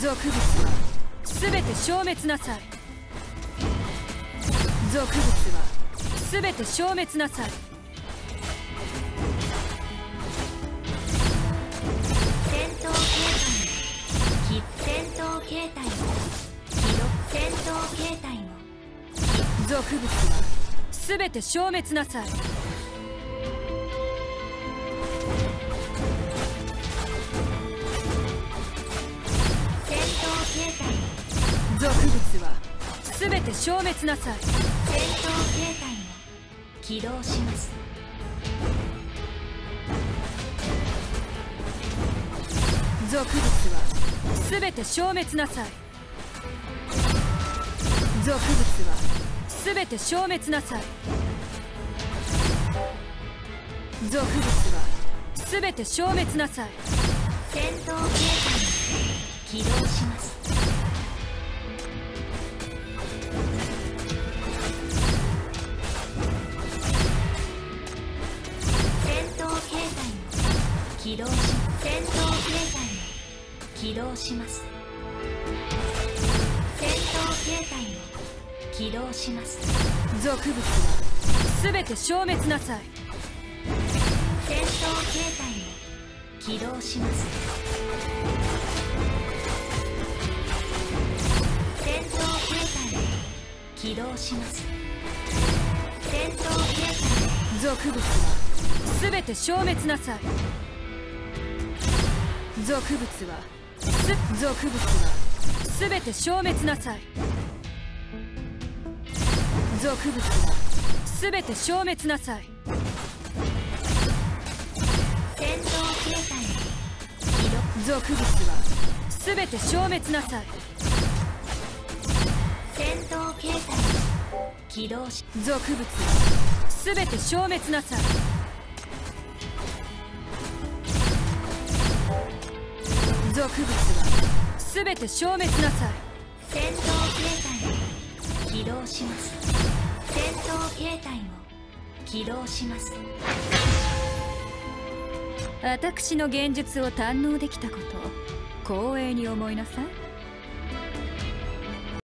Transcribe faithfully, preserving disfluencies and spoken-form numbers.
俗物は全て消滅なさい。俗物は全て消滅なさい。 戦闘形態の戦闘形態の記録戦闘形態の俗物は全て消滅なさい。 戦闘形態の俗物は全て消滅なさい。 戦闘形態の起動します。 俗物は全て消滅なさい。俗物は全て消滅なさい。俗物は全て消滅なさい。 戦闘形態の起動します。戦闘形態の起動し戦闘形態の起動します。戦闘形態の起動します。 俗物は全て消滅なさい。 戦闘形態の起動します。戦闘形態の起動します。戦闘形態の俗物は全て消滅なさい。俗物はす俗物は全て消滅なさい。俗物は全て消滅なさい。 戦闘形態の起動俗物は全て消滅なさい。 戦闘形態の起動し俗物は全て消滅なさい。俗物は全て消滅なさい。 戦闘形態の起動します。戦闘形態の起動します。 私の幻術を堪能できたことを光栄に思いなさい。